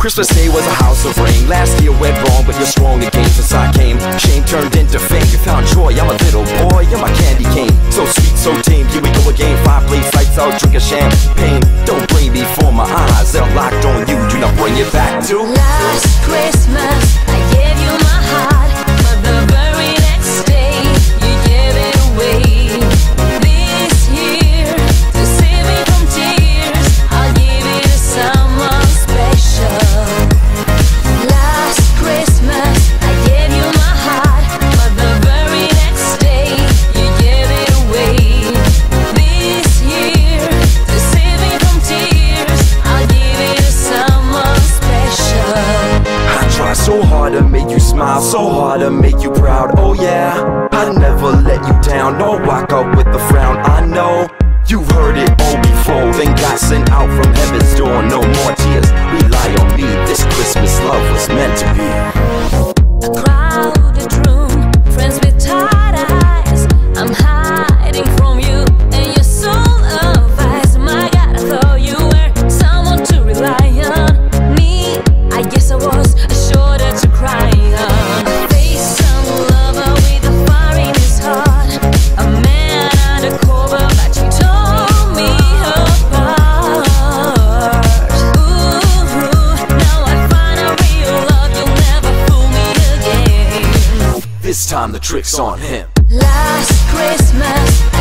Christmas Day was a house of rain. Last year went wrong, but you're strong again. Since I came, shame turned into fame. You found joy, I'm a little boy, you're my candy cane. So sweet, so tame, here we go again. Fireplace, lights out, drinking champagne. Don't blame me for my eyes, they're locked on you. Do not bring it back to last Christmas. I gave you my heart, but the very next day you gave it away. This year, to save me from tears, I'll give it to someone special. Last Christmas, I gave you my heart, but the very next day you gave it away. This year, to save me from tears, I'll give it to someone special. I try so hard to make you smile, so hard to make you proud. Oh yeah, I never let you down. No, walk up with a frown. I know you've heard it all before. Then got sent out from heaven's door. No more tears, rely on me. This Christmas love was meant to be. A crowded room, friends with tired eyes. I'm hiding from you, and you're so advised. My God, I thought you were someone to rely on. Me, I guess I was a shoulder to cry on. Face some lover with a fire in his heart. A man undercover, but you tore me apart. Ooh, now I find a real love. You'll never fool me again. This time the trick's on him. Last Christmas,